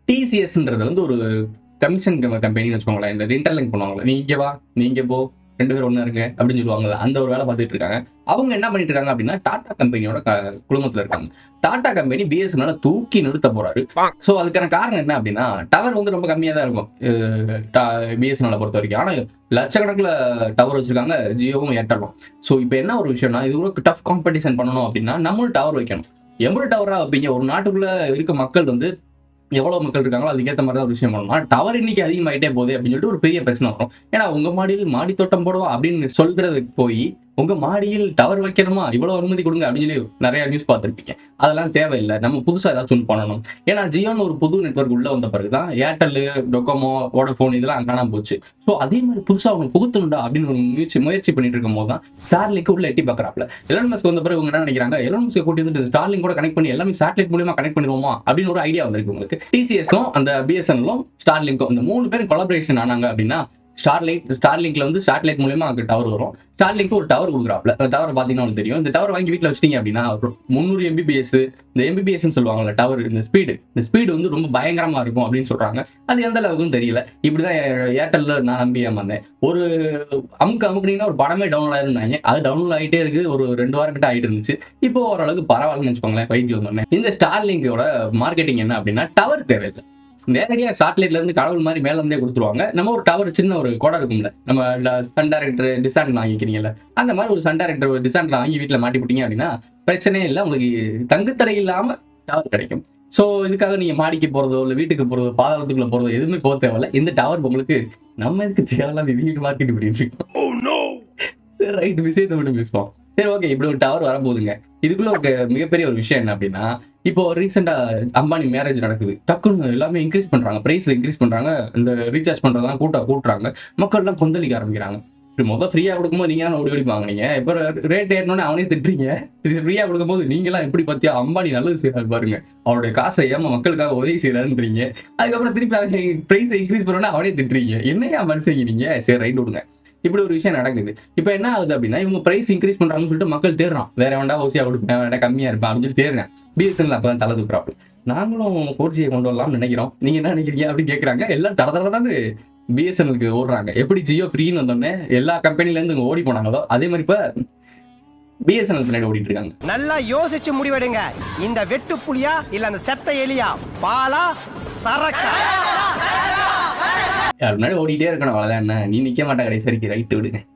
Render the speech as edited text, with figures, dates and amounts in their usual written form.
டிசிஎஸ்ன்றது வந்து ஒரு கமிஷன் கம்பெனின்னு வச்சுக்கோங்களேன். இந்த இன்டர்லிங்க் பண்ணுவாங்கல்ல, நீ இங்க வா, நீ இங்க போ, 2 பேரும் ஒண்ணா இருங்க அப்படின்னு சொல்லுவாங்கல்ல, அந்த ஒரு வேலை பார்த்துட்டு இருக்காங்க. அவங்க என்ன பண்ணிட்டு இருக்காங்க அப்படின்னா, டாடா கம்பெனியோட குழுமத்துல இருக்காங்க. டாடா கம்பெனி பிஎஸ்என்எல்ல தூக்கி நிறுத்த போறாரு. சோ அதுக்கான காரணம் என்ன அப்படின்னா, டவர் வந்து ரொம்ப கம்மியா தான் இருக்கும் பிஎஸ்என்எல்ல பொறுத்த வரைக்கும். ஆனா லட்சக்கணக்கில் டவர் வச்சிருக்காங்க ஜியோவும் ஏர்டெல்லும். சோ இப்போ என்ன ஒரு விஷயம்னா, இது கூட டஃப் காம்படிஷன் பண்ணணும் அப்படின்னா நம்மளும் டவர் வைக்கணும். எவ்வளவு டவரா வைப்பீங்க? ஒரு நாட்டுக்குள்ள இருக்க மக்கள் வந்து எவ்வளவு மக்கள் இருக்காங்களோ அதுக்கேற்ற மாதிரி தான் ஒரு விஷயம் பண்ணணும். டவர் இன்னைக்கு அதிகமாயிட்டே போகுது அப்படின்னு சொல்லிட்டு ஒரு பெரிய பிரச்சனை வரும். ஏன்னா உங்க மாடியில் மாடி தோட்டம் போடுவா அப்படின்னு சொல்றதுக்கு போய் உங்க மாடியில் டவர் வைக்கணுமா, இவ்வளவு அனுமதி கொடுங்க அப்படின்னு சொல்லி நிறைய நியூஸ் பார்த்துருப்பீங்க. அதெல்லாம் தேவையில்லை. நம்ம புதுசா ஏதாச்சும் ஒன்று பண்ணணும். ஏன்னா ஜியோன்னு ஒரு புது நெட்வொர்க் உள்ள வந்த பிறகுதான் ஏர்டெல், டொக்கோமோ, வோடஃபோன் இதெல்லாம் காணாம போச்சு. ஸோ அதே மாதிரி புதுசா அவங்க புகுத்தணும்டா அப்படின்னு ஒரு முயற்சி பண்ணிட்டு இருக்கும் போது தான் ஸ்டார்லிங்க் உள்ள எட்டி பார்க்கறாப்ல. எலன் மஸ்க் வந்த பிறகு இவங்க என்ன நினைக்கிறாங்க, எலன் மஸ்க் கூட்டி வந்து ஸ்டார்லிங்க் கூட கனெக்ட் பண்ணி எல்லாமே சேட்டலைட் மூலமா கனெக்ட் பண்ணிடுவோமா அப்படின்னு ஒரு ஐடியா வந்திருக்கு உங்களுக்கு. டிசிஎஸும் அந்த பிஎஸ்என்எல்லும் ஸ்டார்லிங்கும் இந்த 3 பேரும் கொலாபரேஷன் ஆனாங்க அப்படின்னா ஸ்டார்லிங்க்ல வந்து சேட்டலைட் மூலமா அங்க டவர் வரும். ஸ்டார்லிங்க் ஒரு டவர் கொடுக்குறாப்ல. அந்த டவர் பாத்தீங்கன்னா உங்களுக்கு தெரியும். இந்த டவர் வாங்கி வீட்டுல வச்சிட்டீங்க அப்படின்னா 300 MBPS இந்த MBPS சொல்லுவாங்கல்ல டவர், இந்த ஸ்பீடு வந்து ரொம்ப பயங்கரமா இருக்கும் அப்படின்னு சொல்றாங்க. அது எந்த அளவுக்குன்னு தெரியல. இப்படிதான் ஏர்டெல்ல நான் நம்பி ஏமாந்தேன். ஒரு அமுக்குனீங்கன்னா ஒரு படமே டவுன்லோட் ஆயிருந்தாங்க. அது டவுன்லோட் ஆகிட்டே இருக்கு. ஒரு 2 வாரம் கிட்ட ஆயிட்டு இருந்துச்சு. இப்போ ஓரளவுக்கு பரவாயில்லன்னு வச்சுக்கோங்களேன். 5G வந்தோடனே இந்த ஸ்டார்லிங்கோட மார்க்கெட்டிங் என்ன அப்படின்னா, டவர் தேவையில்லை. நேரடியா சாட்டலைட்ல இருந்து கடவுள் மாதிரி மேல இருந்தே கொடுத்துருவாங்க. நம்ம ஒரு டவர் சின்ன ஒரு கோடை இருக்கும்ல, நம்ம சன் டைரக்டர் டிசாண்டர் வாங்கிக்கிறீங்கல்ல, அந்த மாதிரி ஒரு சன் டைரக்டர் டிசாண்டர் வாங்கி வீட்டுல மாட்டி போட்டீங்க அப்படின்னா பிரச்சனையே இல்லை. உங்களுக்கு தங்குத்தடை இல்லாம டவர் கிடைக்கும். சோ இதுக்காக நீங்க மாடிக்கு போறதோ இல்ல வீட்டுக்கு போறதோ பாதாளத்துக்குள்ள போறதோ எதுவுமே போக தேவையில்ல. இந்த டவர் உங்களுக்கு நம்ம எதுக்கு தேவையில்லாம வீட்டு மார்க்கெட் இப்படி ரைட் விஷயத்தை மட்டும் பேசுவோம். சரி, ஓகே. இப்படி ஒரு டவர் வரப்போகுதுங்க. இதுக்குள்ள ஒரு மிகப்பெரிய ஒரு விஷயம் என்ன அப்படின்னா, இப்போ ரீசெண்டா அம்பானி மேரேஜ் நடக்குது. டக்குன்னு எல்லாமே இன்க்ரீஸ் பண்றாங்க, பிரைஸ் இன்க்ரீஸ் பண்றாங்க, இந்த ரீசார்ஜ் பண்றதெல்லாம் கூட்டுறாங்க. மக்கள் எல்லாம் கொந்தளிக்க ஆரம்பிக்கிறாங்க. ஃப்ரீயா கொடுக்கும்போது நீங்க ஓடி வாங்குனீங்க, இப்ப ரேட் ஏறணும்னு அவனே திட்டுறீங்க. ஃப்ரீயா கொடுக்கும்போது நீங்க எல்லாம் எப்படி பார்த்தியா அம்பானி நல்லது செய்யறாரு பாருங்க, அவருடைய காசை ஏமா மக்களுக்காக உதவி செய்யறாருன்றீங்க. அதுக்கப்புறம் திருப்பி பிரைஸ் இன்க்ரீஸ் பண்ணோன்னா அவனே திட்டுறீங்க. என்னையா மனுஷங்க நீங்க? சரி, ரைட் விடுங்க. இப்படி ஒரு விஷயம் நடக்குது. இப்ப என்ன ஆகுது அப்படின்னா, இவங்க பிரைஸ் இன்க்ரீஸ் பண்றாங்கன்னு சொல்லிட்டு மக்கள் தேடுறான். வேற வேண்டாம் ஓசியா கொடுப்பேன், வேண்டாம் கம்மியா இருப்பேன் அப்படின்னு சொல்லி தேடுறேன். பிஎஸ்என்எல் அப்பதான் தலை தூக்குறாப்ல. நாங்களும் 4G கொண்டு வரலாம்னு நினைக்கிறோம், நீங்க என்ன நினைக்கிறீங்க அப்படின்னு கேட்கறாங்க. எல்லாம் தரதான் பிஎஸ்என்எலுக்கு ஓடுறாங்க. எப்படி ஜியோ ஃப்ரீன்னு வந்தோடனே எல்லா கம்பெனில இருந்து ஓடி போனாங்களோ அதே மாதிரி இப்ப பிஎஸ்என்எல் பின்னாடி ஓடிட்டு இருக்காங்க. நல்லா யோசிச்சு முடிவெடுங்க. இந்த வெட்டு புலியா இல்ல அந்த செத்த எலியா, பாலா சரக்கா? முன்னாடி ஓடிட்டே இருக்கணும், அவ்வளவுதான். என்ன நீ நிக்க மாட்டா கடைசி வரைக்கும். ரைட்டு விடுங்க.